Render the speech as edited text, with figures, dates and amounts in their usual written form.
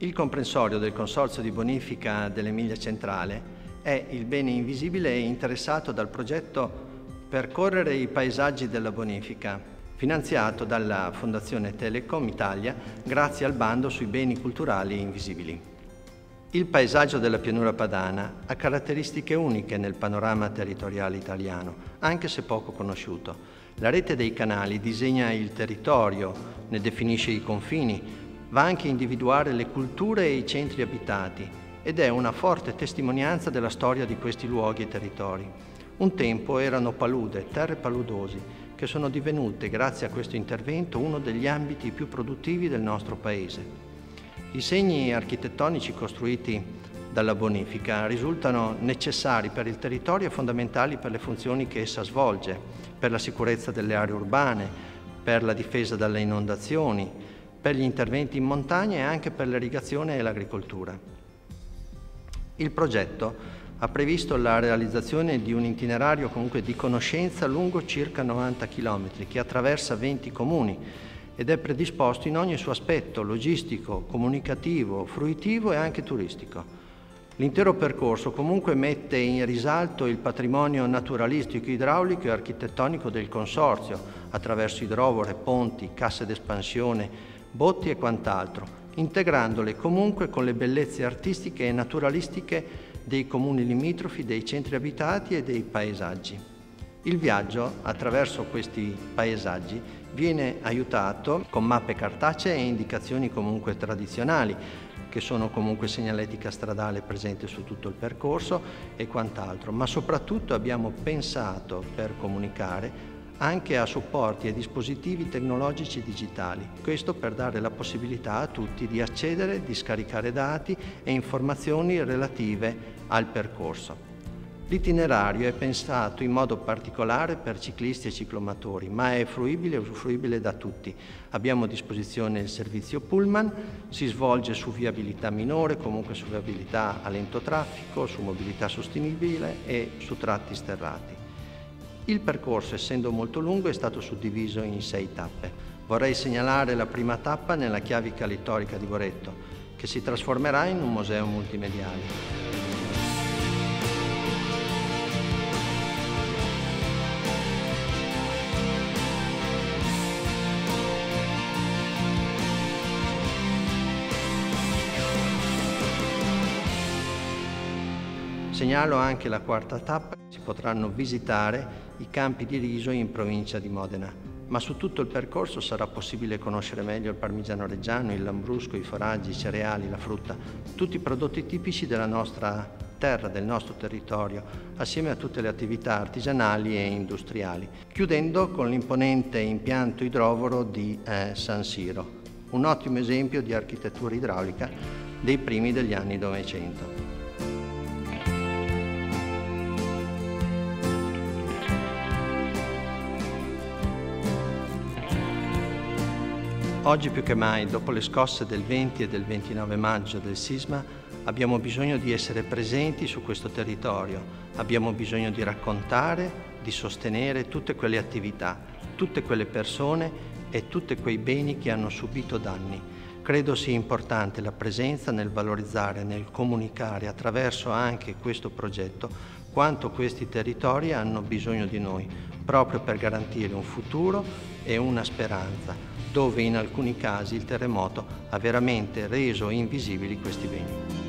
Il comprensorio del Consorzio di Bonifica dell'Emilia Centrale è il bene invisibile interessato dal progetto Percorrere i paesaggi della bonifica, finanziato dalla Fondazione Telecom Italia grazie al bando sui beni culturali invisibili. Il paesaggio della pianura padana ha caratteristiche uniche nel panorama territoriale italiano, anche se poco conosciuto. La rete dei canali disegna il territorio, ne definisce i confini, va anche a individuare le culture e i centri abitati ed è una forte testimonianza della storia di questi luoghi e territori. Un tempo erano palude, terre paludosi, che sono divenute, grazie a questo intervento, uno degli ambiti più produttivi del nostro Paese. I segni architettonici costruiti dalla bonifica risultano necessari per il territorio e fondamentali per le funzioni che essa svolge, per la sicurezza delle aree urbane, per la difesa dalle inondazioni, per gli interventi in montagna e anche per l'irrigazione e l'agricoltura. Il progetto ha previsto la realizzazione di un itinerario di conoscenza lungo circa 90 km che attraversa 20 comuni ed è predisposto in ogni suo aspetto logistico, comunicativo, fruitivo e anche turistico. L'intero percorso comunque mette in risalto il patrimonio naturalistico, idraulico e architettonico del Consorzio attraverso idrovore, ponti, casse d'espansione, botti e quant'altro, integrandole comunque con le bellezze artistiche e naturalistiche dei comuni limitrofi, dei centri abitati e dei paesaggi. Il viaggio attraverso questi paesaggi viene aiutato con mappe cartacee e indicazioni comunque tradizionali, che sono comunque segnaletica stradale presente su tutto il percorso e quant'altro, ma soprattutto abbiamo pensato per comunicare anche a supporti e dispositivi tecnologici digitali. Questo per dare la possibilità a tutti di accedere, di scaricare dati e informazioni relative al percorso. L'itinerario è pensato in modo particolare per ciclisti e ciclomotori, ma è fruibile e usufruibile da tutti. Abbiamo a disposizione il servizio Pullman, si svolge su viabilità minore, comunque su viabilità a lento traffico, su mobilità sostenibile e su tratti sterrati. Il percorso, essendo molto lungo, è stato suddiviso in 6 tappe. Vorrei segnalare la prima tappa nella chiavica littorica di Boretto, che si trasformerà in un museo multimediale. Segnalo anche la quarta tappa, si potranno visitare i campi di riso in provincia di Modena, ma su tutto il percorso sarà possibile conoscere meglio il parmigiano reggiano, il lambrusco, i foraggi, i cereali, la frutta, tutti i prodotti tipici della nostra terra, del nostro territorio, assieme a tutte le attività artigianali e industriali, chiudendo con l'imponente impianto idrovoro di San Siro, un ottimo esempio di architettura idraulica dei primi degli anni '900. Oggi più che mai, dopo le scosse del 20 e del 29 maggio del sisma, abbiamo bisogno di essere presenti su questo territorio, abbiamo bisogno di raccontare, di sostenere tutte quelle attività, tutte quelle persone e tutti quei beni che hanno subito danni. Credo sia importante la presenza nel valorizzare, nel comunicare attraverso anche questo progetto quanto questi territori hanno bisogno di noi, proprio per garantire un futuro e una speranza, dove in alcuni casi il terremoto ha veramente reso invisibili questi beni.